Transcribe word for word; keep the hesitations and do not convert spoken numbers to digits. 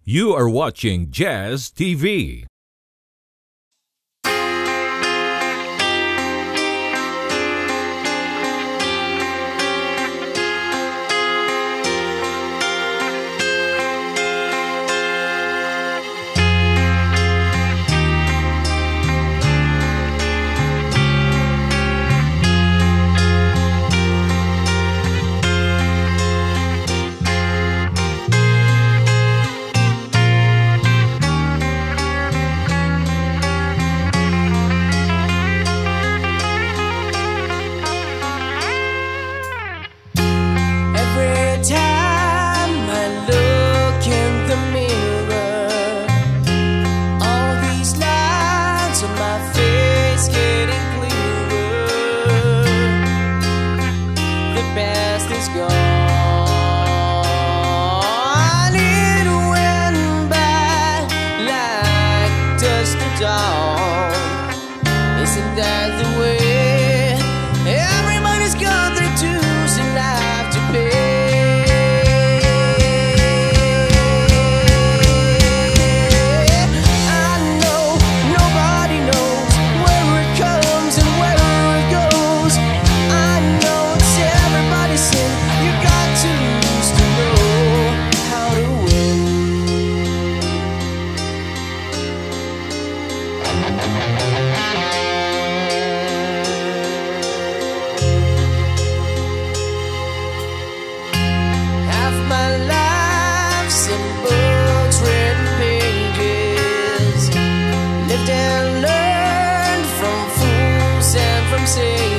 You are watching Jazz T V. Is gone. It went by like dusk to dawn. Isn't that the way everybody's gone through dues and life to pay? I know nobody knows where it comes and where it goes. I know it's everybody's sin. You got to lose to know how to win. Half my life's in books, written pages, lived and learned from fools and from saints.